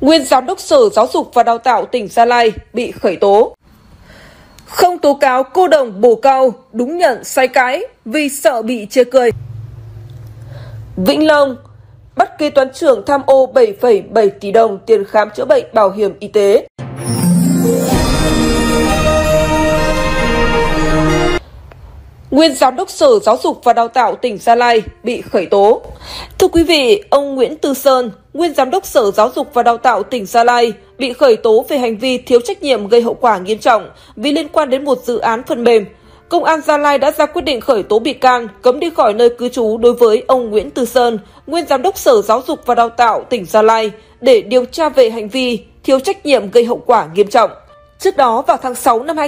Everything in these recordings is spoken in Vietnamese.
Nguyên Giám đốc Sở Giáo dục và Đào tạo tỉnh Gia Lai bị khởi tố. Không tố cáo cô đồng bổ cau, đúng nhận sai cái vì sợ bị chê cười. Vĩnh Long bắt kế toán trưởng tham ô 7,7 tỷ đồng tiền khám chữa bệnh bảo hiểm y tế. Nguyên Giám đốc Sở Giáo dục và Đào tạo tỉnh Gia Lai bị khởi tố. Thưa quý vị, ông Nguyễn Tư Sơn, Nguyên Giám đốc Sở Giáo dục và Đào tạo tỉnh Gia Lai bị khởi tố về hành vi thiếu trách nhiệm gây hậu quả nghiêm trọng vì liên quan đến một dự án phần mềm. Công an Gia Lai đã ra quyết định khởi tố bị can, cấm đi khỏi nơi cư trú đối với ông Nguyễn Tư Sơn, Nguyên Giám đốc Sở Giáo dục và Đào tạo tỉnh Gia Lai để điều tra về hành vi thiếu trách nhiệm gây hậu quả nghiêm trọng. Trước đó, vào tháng 6 năm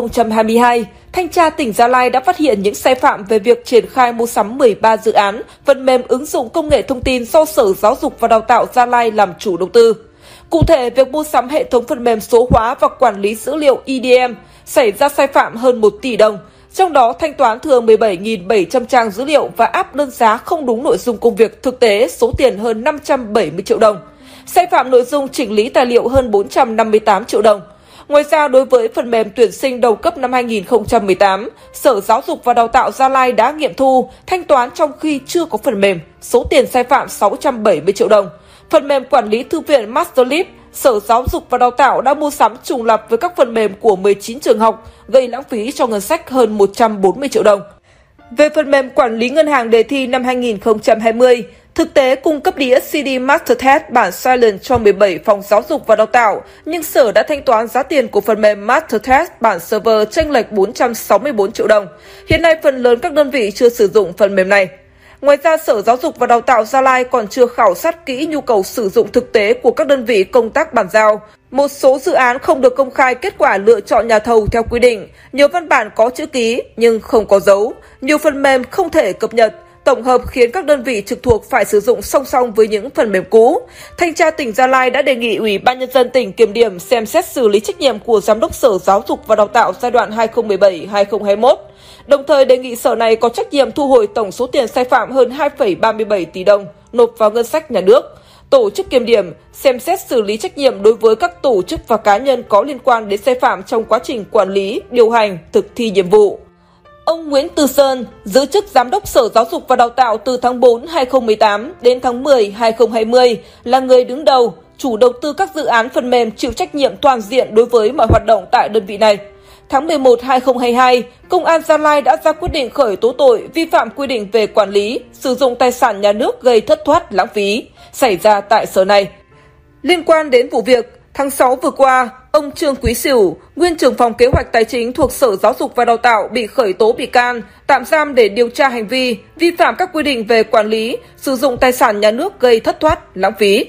2022, Thanh tra tỉnh Gia Lai đã phát hiện những sai phạm về việc triển khai mua sắm 13 dự án phần mềm ứng dụng công nghệ thông tin do Sở Giáo dục và Đào tạo Gia Lai làm chủ đầu tư. Cụ thể, việc mua sắm hệ thống phần mềm số hóa và quản lý dữ liệu EDM xảy ra sai phạm hơn 1 tỷ đồng, trong đó thanh toán thừa 17.700 trang dữ liệu và áp đơn giá không đúng nội dung công việc thực tế số tiền hơn 570 triệu đồng. Sai phạm nội dung chỉnh lý tài liệu hơn 458 triệu đồng. Ngoài ra, đối với phần mềm tuyển sinh đầu cấp năm 2018, Sở Giáo dục và Đào tạo Gia Lai đã nghiệm thu, thanh toán trong khi chưa có phần mềm, số tiền sai phạm 670 triệu đồng. Phần mềm quản lý thư viện Masterlib, Sở Giáo dục và Đào tạo đã mua sắm trùng lặp với các phần mềm của 19 trường học, gây lãng phí cho ngân sách hơn 140 triệu đồng. Về phần mềm quản lý ngân hàng đề thi năm 2020, thực tế cung cấp đĩa CD MasterTest bản Silent cho 17 phòng giáo dục và đào tạo, nhưng Sở đã thanh toán giá tiền của phần mềm MasterTest bản server chênh lệch 464 triệu đồng. Hiện nay, phần lớn các đơn vị chưa sử dụng phần mềm này. Ngoài ra, Sở Giáo dục và Đào tạo Gia Lai còn chưa khảo sát kỹ nhu cầu sử dụng thực tế của các đơn vị công tác bàn giao. Một số dự án không được công khai kết quả lựa chọn nhà thầu theo quy định, nhiều văn bản có chữ ký nhưng không có dấu, nhiều phần mềm không thể cập nhật. Tổng hợp khiến các đơn vị trực thuộc phải sử dụng song song với những phần mềm cũ. Thanh tra tỉnh Gia Lai đã đề nghị Ủy ban Nhân dân tỉnh kiểm điểm xem xét xử lý trách nhiệm của Giám đốc Sở Giáo dục và Đào tạo giai đoạn 2017-2021. Đồng thời đề nghị Sở này có trách nhiệm thu hồi tổng số tiền sai phạm hơn 2,37 tỷ đồng nộp vào ngân sách nhà nước. Tổ chức kiểm điểm, xem xét xử lý trách nhiệm đối với các tổ chức và cá nhân có liên quan đến sai phạm trong quá trình quản lý, điều hành, thực thi nhiệm vụ. Ông Nguyễn Tư Sơn giữ chức Giám đốc Sở Giáo dục và Đào tạo từ tháng 4 2018 đến tháng 10 2020 là người đứng đầu, chủ đầu tư các dự án phần mềm chịu trách nhiệm toàn diện đối với mọi hoạt động tại đơn vị này. Tháng 11 2022, Công an Gia Lai đã ra quyết định khởi tố tội vi phạm quy định về quản lý, sử dụng tài sản nhà nước gây thất thoát lãng phí xảy ra tại Sở này. Liên quan đến vụ việc, tháng 6 vừa qua, ông Trương Quý Sửu, nguyên trưởng phòng kế hoạch tài chính thuộc Sở Giáo dục và Đào tạo bị khởi tố bị can, tạm giam để điều tra hành vi vi phạm các quy định về quản lý, sử dụng tài sản nhà nước gây thất thoát lãng phí.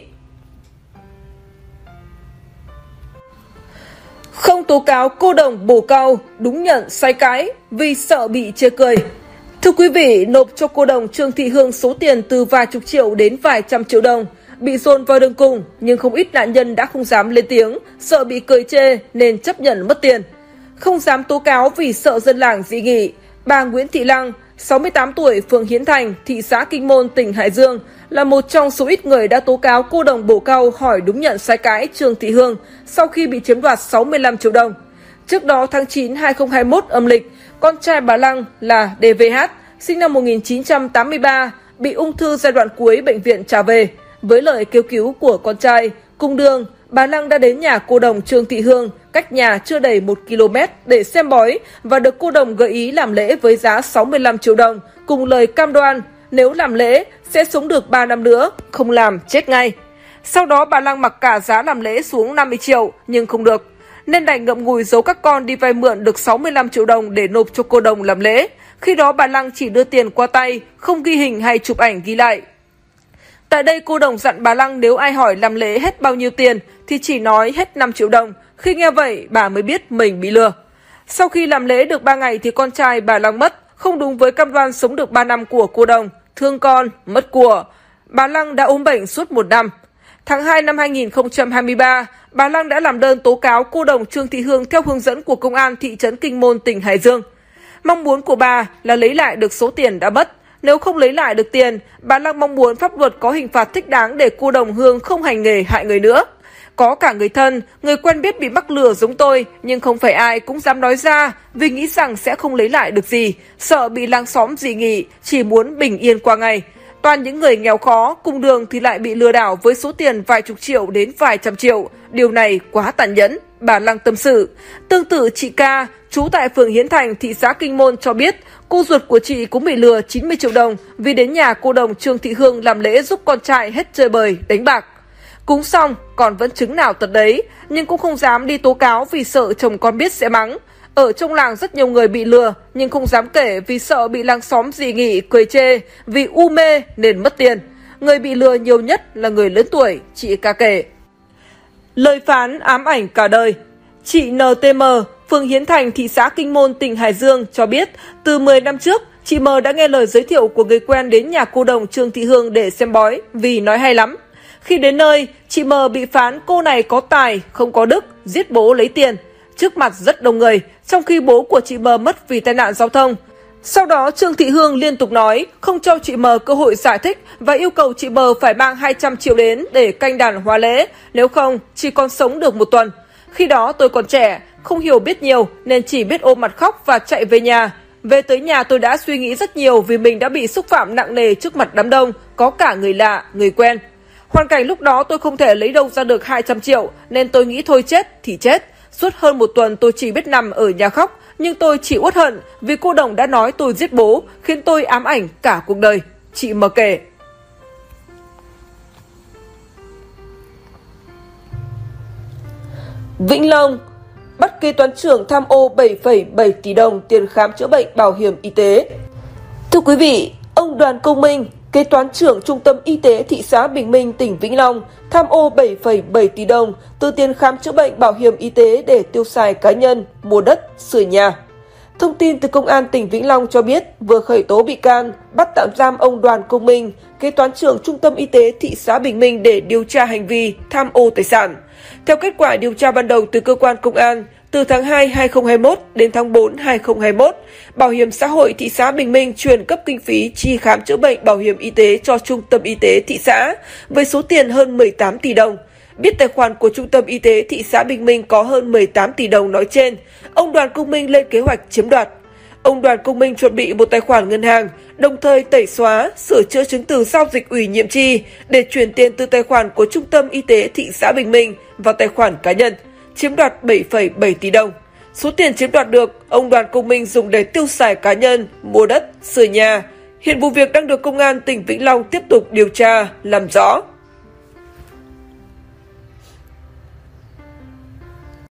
Không tố cáo cô đồng bổ cau, đúng nhận sai cái vì sợ bị chê cười. Thưa quý vị, nộp cho cô đồng Trương Thị Hương số tiền từ vài chục triệu đến vài trăm triệu đồng, bị dồn vào đường cùng, nhưng không ít nạn nhân đã không dám lên tiếng, sợ bị cười chê nên chấp nhận mất tiền. Không dám tố cáo vì sợ dân làng dị nghị, bà Nguyễn Thị Lăng, 68 tuổi, phường Hiến Thành, thị xã Kinh Môn, tỉnh Hải Dương, là một trong số ít người đã tố cáo cô đồng bổ cau hỏi đúng nhận sai cái Trương Thị Hương sau khi bị chiếm đoạt 65 triệu đồng. Trước đó, tháng 9 2021 âm lịch, con trai bà Lăng là DVH, sinh năm 1983, bị ung thư giai đoạn cuối bệnh viện trả về. Với lời kêu cứu của con trai, cùng đường, bà Lăng đã đến nhà cô đồng Trương Thị Hương, cách nhà chưa đầy 1 km để xem bói và được cô đồng gợi ý làm lễ với giá 65 triệu đồng, cùng lời cam đoan nếu làm lễ sẽ sống được 3 năm nữa, không làm chết ngay. Sau đó bà Lăng mặc cả giá làm lễ xuống 50 triệu nhưng không được, nên đành ngậm ngùi giấu các con đi vay mượn được 65 triệu đồng để nộp cho cô đồng làm lễ. Khi đó bà Lăng chỉ đưa tiền qua tay, không ghi hình hay chụp ảnh ghi lại. Tại đây cô đồng dặn bà Lăng nếu ai hỏi làm lễ hết bao nhiêu tiền thì chỉ nói hết 5 triệu đồng. Khi nghe vậy bà mới biết mình bị lừa. Sau khi làm lễ được 3 ngày thì con trai bà Lăng mất, không đúng với cam đoan sống được 3 năm của cô đồng, thương con, mất của. Bà Lăng đã ốm bệnh suốt 1 năm. Tháng 2 năm 2023, bà Lăng đã làm đơn tố cáo cô đồng Trương Thị Hương theo hướng dẫn của Công an thị trấn Kinh Môn, tỉnh Hải Dương. Mong muốn của bà là lấy lại được số tiền đã mất. Nếu không lấy lại được tiền, bà Lăng mong muốn pháp luật có hình phạt thích đáng để cô đồng Hương không hành nghề hại người nữa. Có cả người thân, người quen biết bị mắc lừa giống tôi, nhưng không phải ai cũng dám nói ra vì nghĩ rằng sẽ không lấy lại được gì, sợ bị làng xóm dị nghị, chỉ muốn bình yên qua ngày. Toàn những người nghèo khó, cùng đường thì lại bị lừa đảo với số tiền vài chục triệu đến vài trăm triệu. Điều này quá tàn nhẫn, bà Lăng tâm sự. Tương tự chị Ca, trú tại phường Hiến Thành, thị xã Kinh Môn cho biết, cô ruột của chị cũng bị lừa 90 triệu đồng vì đến nhà cô đồng Trương Thị Hương làm lễ giúp con trai hết chơi bời, đánh bạc. Cúng xong, còn vẫn chứng nào tật đấy, nhưng cũng không dám đi tố cáo vì sợ chồng con biết sẽ mắng. Ở trong làng rất nhiều người bị lừa, nhưng không dám kể vì sợ bị làng xóm dị nghị, cười chê, vì u mê nên mất tiền. Người bị lừa nhiều nhất là người lớn tuổi, chị Ca kể. Lời phán ám ảnh cả đời. Chị NTM, phường Hiến Thành, thị xã Kinh Môn, tỉnh Hải Dương cho biết, từ 10 năm trước, chị M đã nghe lời giới thiệu của người quen đến nhà cô đồng Trương Thị Hương để xem bói vì nói hay lắm. Khi đến nơi, chị M bị phán cô này có tài, không có đức, giết bố lấy tiền. Trước mặt rất đông người, trong khi bố của chị M mất vì tai nạn giao thông. Sau đó Trương Thị Hương liên tục nói không cho chị M cơ hội giải thích và yêu cầu chị M phải mang 200 triệu đến để canh đàn hóa lễ, nếu không chỉ còn sống được 1 tuần. Khi đó tôi còn trẻ, không hiểu biết nhiều nên chỉ biết ôm mặt khóc và chạy về nhà. Về tới nhà tôi đã suy nghĩ rất nhiều vì mình đã bị xúc phạm nặng nề trước mặt đám đông, có cả người lạ, người quen. Hoàn cảnh lúc đó tôi không thể lấy đâu ra được 200 triệu nên tôi nghĩ thôi chết thì chết. Suốt hơn 1 tuần tôi chỉ biết nằm ở nhà khóc, nhưng tôi chỉ uất hận vì cô đồng đã nói tôi giết bố, khiến tôi ám ảnh cả cuộc đời. Chị M kể. Vĩnh Long, bắt kế toán trưởng tham ô 7,7 tỷ đồng tiền khám chữa bệnh bảo hiểm y tế. Thưa quý vị, ông Đoàn Công Minh, kế toán trưởng Trung tâm Y tế thị xã Bình Minh, tỉnh Vĩnh Long, tham ô 7,7 tỷ đồng từ tiền khám chữa bệnh bảo hiểm y tế để tiêu xài cá nhân, mua đất, sửa nhà. Thông tin từ Công an tỉnh Vĩnh Long cho biết vừa khởi tố bị can, bắt tạm giam ông Đoàn Công Minh, kế toán trưởng Trung tâm Y tế thị xã Bình Minh để điều tra hành vi tham ô tài sản. Theo kết quả điều tra ban đầu từ cơ quan công an, từ tháng 2 2021 đến tháng 4 2021, Bảo hiểm xã hội thị xã Bình Minh chuyển cấp kinh phí chi khám chữa bệnh bảo hiểm y tế cho Trung tâm Y tế thị xã với số tiền hơn 18 tỷ đồng. Biết tài khoản của Trung tâm Y tế thị xã Bình Minh có hơn 18 tỷ đồng nói trên, ông Đoàn Công Minh lên kế hoạch chiếm đoạt. Ông Đoàn Công Minh chuẩn bị một tài khoản ngân hàng, đồng thời tẩy xóa, sửa chữa chứng từ giao dịch ủy nhiệm chi để chuyển tiền từ tài khoản của Trung tâm Y tế thị xã Bình Minh vào tài khoản cá nhân, chiếm đoạt 7,7 tỷ đồng. Số tiền chiếm đoạt được, ông Đoàn Công Minh dùng để tiêu xài cá nhân, mua đất, sửa nhà. Hiện vụ việc đang được Công an tỉnh Vĩnh Long tiếp tục điều tra, làm rõ.